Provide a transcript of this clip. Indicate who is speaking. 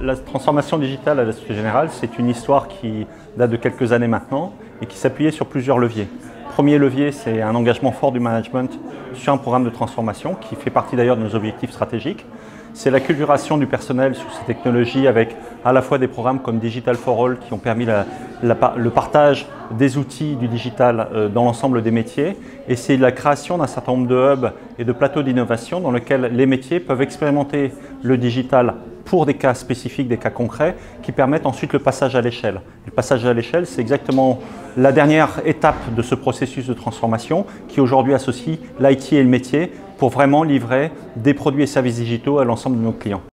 Speaker 1: La transformation digitale à la Société Générale, c'est une histoire qui date de quelques années maintenant et qui s'appuyait sur plusieurs leviers. Premier levier, c'est un engagement fort du management sur un programme de transformation qui fait partie d'ailleurs de nos objectifs stratégiques. C'est l'acculturation du personnel sur ces technologies avec à la fois des programmes comme Digital for All qui ont permis le partage des outils du digital dans l'ensemble des métiers. Et c'est la création d'un certain nombre de hubs et de plateaux d'innovation dans lesquels les métiers peuvent expérimenter le digital pour des cas spécifiques, des cas concrets, qui permettent ensuite le passage à l'échelle. Le passage à l'échelle, c'est exactement la dernière étape de ce processus de transformation qui aujourd'hui associe l'IT et le métier pour vraiment livrer des produits et services digitaux à l'ensemble de nos clients.